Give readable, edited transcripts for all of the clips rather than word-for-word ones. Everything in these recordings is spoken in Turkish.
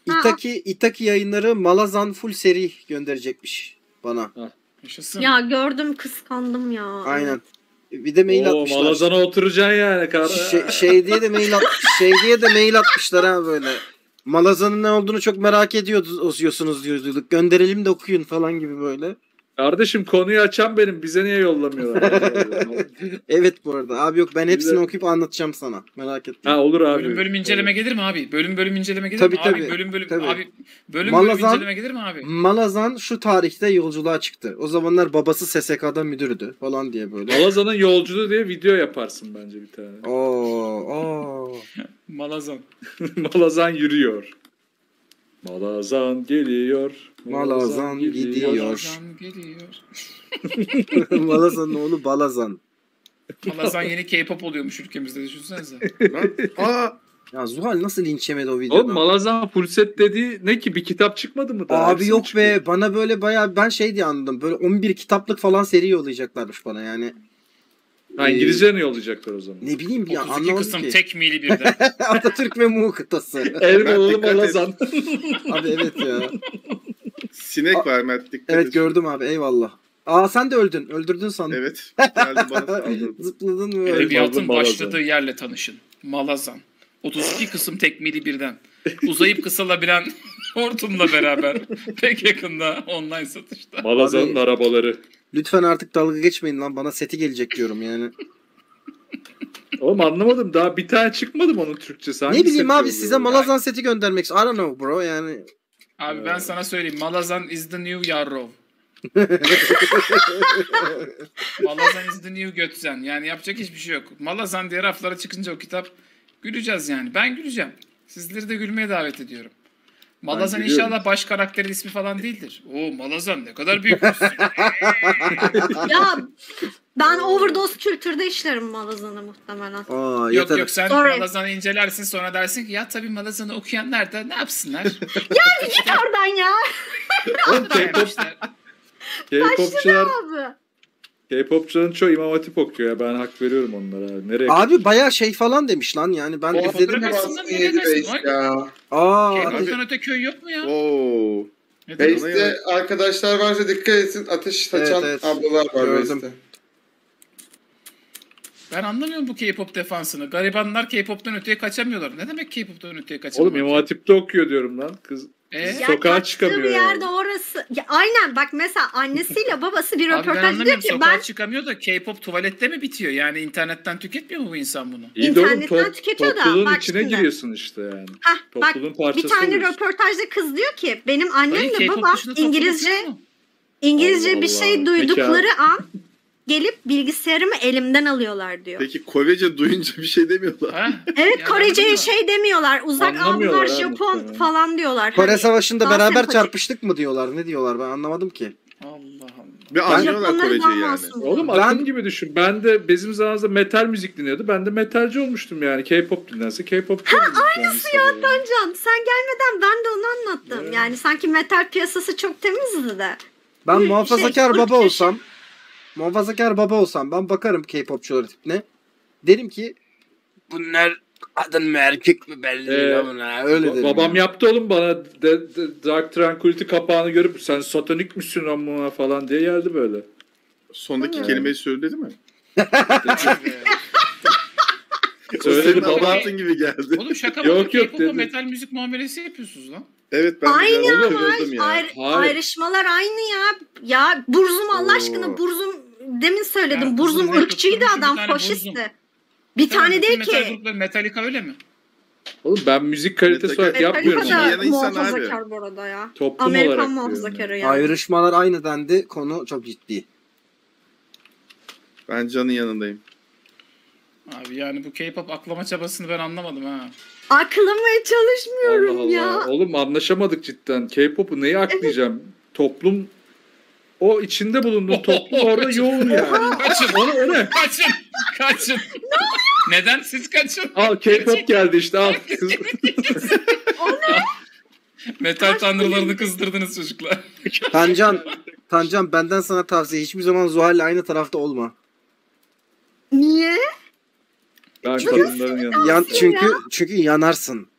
Itaki yayınları Malazan full seri gönderecekmiş bana. Yaşasın. Ya gördüm, kıskandım ya. Aynen. Bir de mail atmışlar. Malazan'a oturacaksın yani. Şey diye de mail atmışlar ha böyle. Malazan'ın ne olduğunu çok merak ediyorsunuz diyorduk. Gönderelim de okuyun falan gibi böyle. Kardeşim konuyu açan benim. Bize niye yollamıyorlar? Evet bu arada. Abi yok, ben hepsini okuyup anlatacağım sana. Merak etme. Ha olur abi. Bölüm inceleme gelir mi abi? Bölüm inceleme gelir Tabii, mi? tabii. Abi bölüm Tabii. abi bölüm Malazan- inceleme gelir mi abi? Malazan şu tarihte yolculuğa çıktı. O zamanlar babası SSK'da müdürdü falan diye böyle. Malazan'ın yolculuğu diye video yaparsın bence bir tane. Oo. Malazan. Malazan yürüyor. Malazan geliyor. Malazan gidiyor. Malazan geliyor. Malazan'ın oğlu Balazan. Malazan yeni K-pop oluyormuş ülkemizde, düşünsenize. Ya Zuhal nasıl linç yemedi o videoda? Oğlum Malazan full set dediği ne ki, bir kitap çıkmadı mı daha? Abi Hepsi yok çıkıyor. be, bana böyle bayağı, ben şey diye anladım. Böyle 11 kitaplık falan seri yollayacaklarmış bana yani. Ha, İngilizce ne yollayacaklar o zaman? Ne bileyim ya, 32 anlamadım kısım ki. tek mili birden. Atatürk ve Muğ kıtası. Elmalı Malazan. Abi evet ya. Sinek var Mert, dikkat Evet et. gördüm abi, eyvallah. Aa sen de öldün. Öldürdün sandım. Evet. Geldi bana saldırdı. Zıpladın mı öldün? Edebiyatın Malazan. başladığı yerle tanışın. Malazan. 32 kısım tek mili birden. Uzayıp kısalabilen hortumla beraber. Pek yakında online satışta. Malazan'ın Abi- arabaları. Lütfen artık dalga geçmeyin lan, bana seti gelecek diyorum yani. Oğlum anlamadım, daha bir tane çıkmadı mı onun Türkçesi? Hangi Ne bileyim set abi, yolluyor? size Malazan seti göndermek istiyorum. I don't know bro yani. Abi ben sana söyleyeyim. Malazan is the new Yarrow. Malazan is the new Götzen. Yani yapacak hiçbir şey yok. Malazan diye raflara çıkınca o kitap, güleceğiz yani. Ben güleceğim. Sizleri de gülmeye davet ediyorum. Malazan gülüyorum. inşallah baş karakterin ismi falan değildir. Oo Malazan ne kadar büyükmüşsün. Ya ben overdose kültürde işlerim Malazan'ı muhtemelen. Aa Yok yeter. yok, sen Sorry. Malazan'ı incelersin, sonra dersin ki ya tabii Malazan'ı okuyanlar da ne yapsınlar? Git oradan ya Oğlum K-popçular, abi. K-popçuların çoğu İmam Hatip okuyor ya. Ben hak veriyorum onlara abi. Nereye? Abi bayağı şey falan demiş lan yani, ben O izledim. bırak- Baskı 7-5 ya. Aa K-pop'tan öte köy yok mu ya? Oo. Ne demek? Base'de arkadaşlar varsa dikkat etsin. Ateş saçan Evet. ablalar var Gördüm. Base'de. Ben anlamıyorum bu K-pop defansını. Garibanlar K-pop'tan öteye kaçamıyorlar. Ne demek K-pop'tan öteye kaçamıyorlar? Oğlum İmam Hatip'te okuyor diyorum lan. Kız Ya sokağa kaçtığı çıkamıyor bir yerde yani. orası. Ya, aynen bak mesela annesiyle babası bir Abi ben röportaj diyor anlamıyorum, ki sokağa ben çıkamıyor da K-pop tuvalette mi bitiyor? Yani internetten tüketmiyor mu bu insan bunu? İyi de oğlum, İnternetten tüketiyor da, topluluğun bak içine şimdi. giriyorsun işte yani. Hah, bak Topluluğun bir parçası tane oluyorsun. röportajda kız diyor ki benim Hayır, annemle K-pop babam dışında topluluk İngilizce yok mu? Allah bir şey Allah. duydukları an gelip bilgisayarımı elimden alıyorlar diyor. Peki Korece duyunca bir şey demiyorlar. Ha? Evet, Yani Korece'ye anladın mı? şey demiyorlar. Uzak Anlamıyorlar avlar ha Japon muhtemelen. falan diyorlar. Kore Hani Savaşı'nda daha beraber sempatik. çarpıştık mı diyorlar, ne diyorlar, ben anlamadım ki. Allah Allah. Ve anlıyorlar Japonları Korece'yi daha yani. masum. Oğlum Ben- akım gibi düşün. Ben de bizim zamanımızda metal müzik dinliyordu. Ben de metalci olmuştum yani. K-pop dinlense K-popçu olmuştum. Aynısı ya. Can sen gelmeden ben de onu anlattım. Yani sanki metal piyasası çok temizdi de. Ben Şey, muhafazakar ırk baba yaşı- olsam, ben bakarım K-popçular tipine. Derim ki bunlar kadın mı erkek mi belli değil ama öyle derim. Babam ya. yaptı oğlum bana Dark Tranquility kapağını görüp sen satanik misin amına falan diye geldi böyle. Sondaki Evet. kelimeyi söyledi mi? Söyledi Senin baba. abartın gibi geldi. Oğlum şaka Yok, bak. yok K-pop'a dedi. metal müzik muamelesi yapıyorsunuz lan. Evet ben de Aynı biraz ama kırıldım ya. Hayır. ayrışmalar aynı ya. Ya Burzum Allah Oo. aşkına Burzum demin söyledim. Ya, Burzum Burzum ne ırkçıydı tutturmuş, adam, bir tane faşistti. Burzum. Bir tane değil Metal ki. grupları Metallica öyle mi? Oğlum ben müzik kalitesi olarak Metallica yapmıyorum. Metallica Metallica da insan abi. muhafazakar bu arada ya. Toplum Amerikan olarak muhafazakarı yani. Ayrışmalar aynı dendi, konu çok ciddi. Ben Can'ın yanındayım. Abi yani bu K-pop aklama çabasını ben anlamadım ha. Aklamaya çalışmıyorum Allah Allah. ya. Oğlum anlaşamadık cidden. K-pop'u neyi aklayacağım? Toplum, o içinde bulunduğun toplum orada yoğun yani. Kaçın. O ne? Kaçın. Kaçın. Neden? Siz kaçın. Al K-pop geldi işte al. Kız- Metal tanrılarını kızdırdınız çocuklar. Tancan benden sana tavsiye, hiçbir zaman Zuhal'le aynı tarafta olma. Niye? Ben kadınların yanında. Çünkü yanarsın.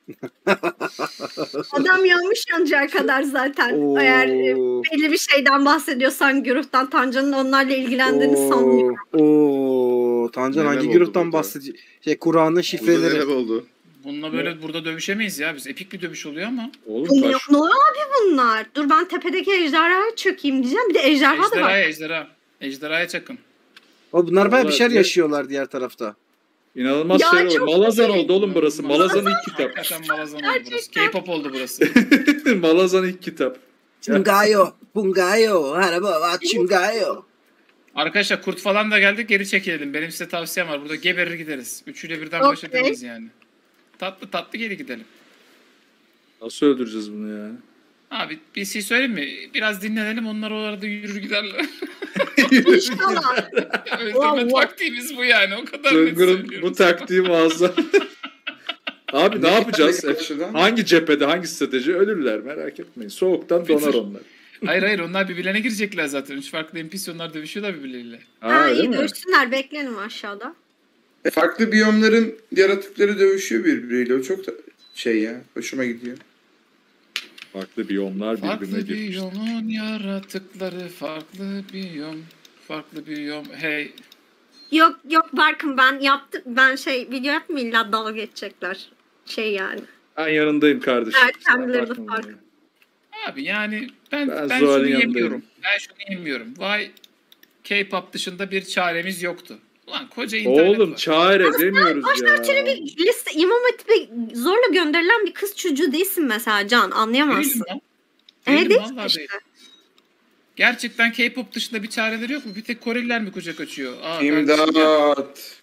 Adam yanmış yanacağı kadar zaten. Eğer belli bir şeyden bahsediyorsan güruhtan, Tancan'ın onlarla ilgilendiğini sanmıyorum. Tancan Neler hangi oldu güruhtan burada? bahsediyor? Kur'an'ın Burada şifreleri. neler oldu? Bununla böyle burada dövüşemeyiz ya biz. Epik bir dövüş oluyor ama. Oğlum Ne, taş. ne abi bunlar? Dur ben tepedeki ejderhaya çökeyim diyeceğim. Bir de ejderha da var. Ejderhaya ejderha. Ejderhaya çakın. Bunlar bayağı bir Vallahi şeyler diğer- yaşıyorlar diğer tarafta. İnanılmaz Ya şey oldu. çok Malazan güzel. oldu oğlum burası. Malazan ilk kitap. Hakikaten Malazan oldu burası. Gerçekten. K-pop oldu burası. Malazan ilk kitap. Bungayo, bungayo, araba, çungayo. Arkadaşlar kurt falan da geldik, geri çekilelim. Benim size tavsiyem var. Burada geberir gideriz. Üçüyle birden Okey. baş edemeyiz yani. Tatlı tatlı geri gidelim. Nasıl öldüreceğiz bunu ya? Abi bir şey söyleyeyim mi? Biraz dinlenelim, onlar o arada yürür giderler. İnşallah. Öldürme taktiğimiz bu yani, o kadar net Cıngır'ın söylüyorum. bu taktiği muazzam. Abi ne yapacağız? Karşıdan. Hangi cephede, hangi strateji? Ölürler, merak etmeyin. Soğuktan donar onlar. Hayır onlar birbirlerine girecekler zaten. Üç farklı NPC dövüşüyorlar birbirleriyle. Ha, değil iyi mi? dövüşsünler. Beklenim aşağıda. Farklı biyomların yaratıkları dövüşüyor birbiriyle. O çok da şey ya. Hoşuma gidiyor. Farklı biyomlar birbirine Farklı girmiş. biyomun yaratıkları, farklı biyom. Farklı biyom. Hey. Yok Barkın ben yaptım. Ben video yapmayayım illa dalga geçecekler. Yani. Ben yanındayım kardeşim. Evet, kendileri de Bakma farklı. bana. Abi yani Ben ben Zuhal'in şunu yanındayım. yemiyorum. Ben şunu yemiyorum. Vay, K-pop dışında bir çaremiz yoktu. Ulan koca internet Oğlum var. çare demiyoruz ya. Ötürü bir liste İmam Hatip'e zorla gönderilen bir kız çocuğu değilsin mesela Can. Anlayamazsın. Değilim lan. Evet Değilim, değil vallahi işte. değilim. Gerçekten K-pop dışında bir çareleri yok mu? Bir tek Koreliler mi kucak açıyor? İmdat.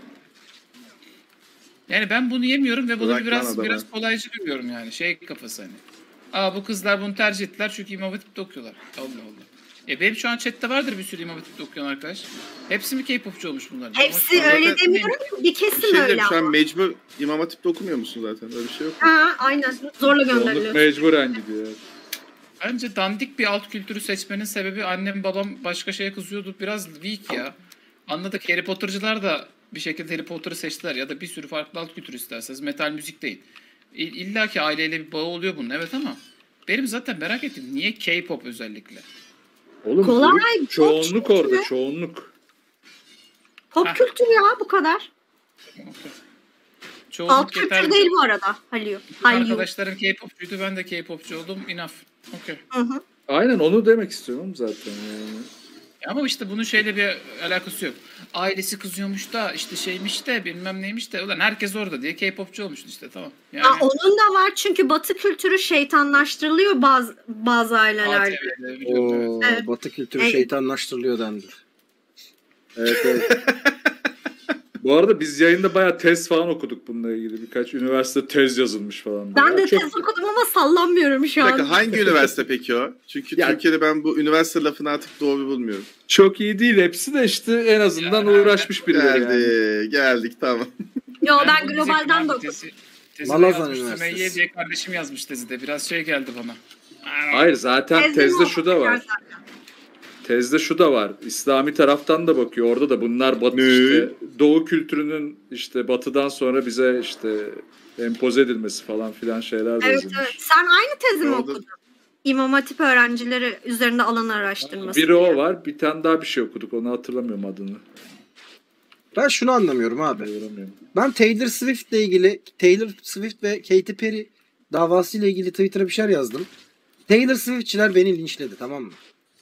Yani ben bunu yemiyorum ve bunu Bırak lan biraz adamı. kolaycı görüyorum yani. Kafası hani. Bu kızlar bunu tercih ettiler çünkü İmam Hatip'te okuyorlar. Allah Allah. Benim şu an chatte vardır bir sürü İmam Hatip'te okuyan arkadaş. Hepsi mi K-popçu olmuş bunların? Hepsi Ama öyle zaten- demiyorum. Bir Bir kesim şey öyle diyeyim, şu an ama. mecbur İmam Hatip'te okumuyor musun zaten? Öyle bir şey yok. Ha, aynen. Zorla Çoğunluk gönderiliyor. mecburen gidiyor. Bence dandik bir alt kültürü seçmenin sebebi annem babam başka şeye kızıyordu. Biraz weak ya. Anladık, Harry Potter'cılar da bir şekilde Harry Potter'ı seçtiler ya da bir sürü farklı alt kültür isterseniz metal müzik değil. İlla ki aileyle bir bağı oluyor bunun, evet, ama benim zaten merak ettiğim niye K-pop özellikle? Oğlum Kolay, bu çoğunluk çok orada, iyi. çoğunluk. Pop kültürü ya bu kadar. Çoğunluk Alt yeter. kültür değil bu arada. Halil. Arkadaşlarım K-popçuydu, ben de K-popçu oldum. Enough. Okay. Hı hı. Aynen onu demek istiyorum zaten yani. Ama işte bunun şeyle bir alakası yok. Ailesi kızıyormuş da işte şeymiş de bilmem neymiş de ulan herkes orada diye K-popçu olmuştu işte, tamam. Yani Onun da var çünkü Batı kültürü şeytanlaştırılıyor bazı ailelerde. ATV'de biliyorum, evet. Evet. Batı kültürü Evet. şeytanlaştırılıyor dendi. Evet evet. Bu arada biz yayında bayağı tez falan okuduk bununla ilgili. Birkaç üniversite tez yazılmış falan. Ben de Çok- tez okudum ama sallanmıyorum şu Bir an. dakika, hangi üniversite peki o? Çünkü Ya- Türkiye'de ben bu üniversite lafını artık doğru bulmuyorum. Çok iyi değil hepsi de işte en azından Ya, uğraşmış birileri yani. Geldik tamam. Yo ben bu globalden de müzik okudum. tezini Malazan yazmış, Üniversitesi. Sümeyye diye kardeşim yazmış tezide. Biraz şey geldi bana. Hayır zaten Tezde tezde mi şu da var. okudun? Tezde şu da var. İslami taraftan da bakıyor. Orada da bunlar batı Ne? işte doğu kültürünün işte batıdan sonra bize işte empoze edilmesi falan filan şeyler de Evet yazılmış. evet. Sen aynı tezi mi Orada- okudun? İmam Hatip öğrencileri üzerinde alan araştırması. Biri o var. Bir tane daha bir şey okuduk. Onu hatırlamıyorum adını. Ben şunu anlamıyorum abi. Hatırlamıyorum. Ben Taylor Swift ve Katy Perry davasıyla ilgili Twitter'a bir şeyler yazdım. Taylor Swift'çiler beni linçledi, tamam mı?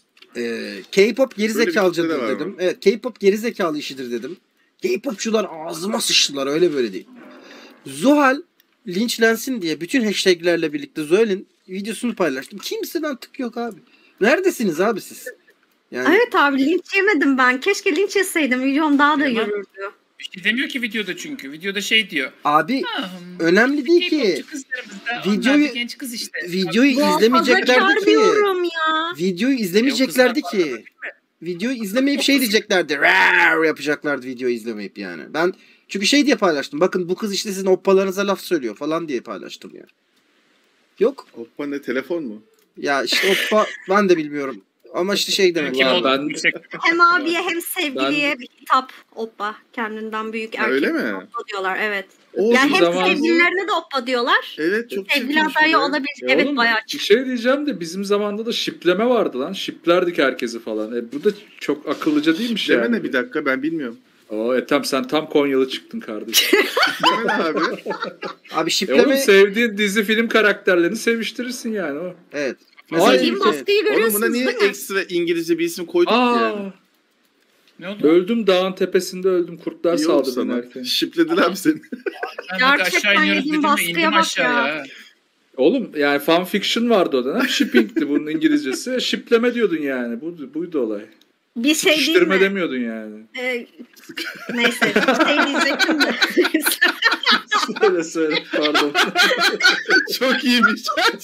K-pop gerizekalcıdır Böyle bir kitle de var dedim. Evet, K-pop gerizekalı işidir dedim. K-popçular ağzıma sıçtılar, öyle böyle değil. Zuhal linçlensin diye bütün hashtaglerle birlikte Zuhal'in videosunu paylaştım. Kimseden tık yok abi. Neredesiniz abi siz? Yani Evet abi linç yemedim ben. Keşke linç etseydim. Videom daha da Yaman. yürürdü. Bir şey demiyor ki videoda çünkü. Videoda şey diyor. abi "Ah, önemli değil ki. K-popçu kızlarımız da, onlar Videoyu- da genç kız işte. Videoyu izlemeyeceklerdi Muhafazakar ki. diyorum ya. Videoyu izlemeyeceklerdi kızlar ki. Videoyu izlemeyip şey diyeceklerdi. Rar yapacaklardı videoyu izlemeyip yani. Ben çünkü şey diye paylaştım. Bakın bu kız işte sizin hoppalarınıza laf söylüyor falan diye paylaştım ya. Yok. Hoppa ne, telefon mu? Ya işte hoppa ben de bilmiyorum. Ama işte şey demek. Kim Ulan oldu? ben- Yüksek. Hem abiye hem sevgiliye bir hitap. Hoppa. Kendinden büyük Ya erkek. öyle mi? Hoppa diyorlar evet. O Yani Bizim hem zamanımızda- sevgililerine de oppa diyorlar. Evet çok Sevgili çirkinmiş adayı bu ya. olabilir. Ya Evet oğlum, bayağı bir şey diyeceğim de bizim zamanda da şipleme vardı lan. Şiplerdik herkesi falan. Bu da çok akıllıca değilmiş Deme yani. ne bir dakika ben bilmiyorum. Ethem sen tam Konyalı çıktın kardeşim. Deme ne abi? Abi Oğlum şipleme... sevdiğin dizi film karakterlerini seviştirirsin yani o. Evet. İstediğim evet. baskıyı Oğlum görüyorsunuz buna niye değil mi? ekstra İngilizce bir isim koyduk ki yani? Ne oldu? Öldüm dağın tepesinde öldüm. Kurtlar İyi oldu saldırdı sana. inerken. Şiplediler mi seni? Ben Gerçekten aşağı iniyoruz yediğim dedim de baskıya indim bak aşağıya. ya. Oğlum yani fanfiction vardı o dönem. Shipping'ti bunun İngilizcesi. Shipleme diyordun yani. Buydu olay. Bir şey değil Sıkıştırma mi? demiyordun yani. Neyse bir şey diyecektim de. Söyle pardon. Çok iyiymiş.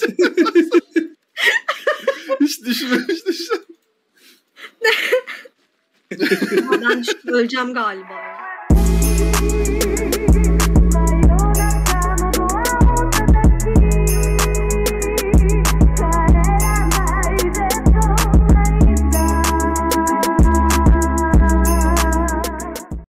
Hiç düşünmemiştim. Ben öleceğim galiba.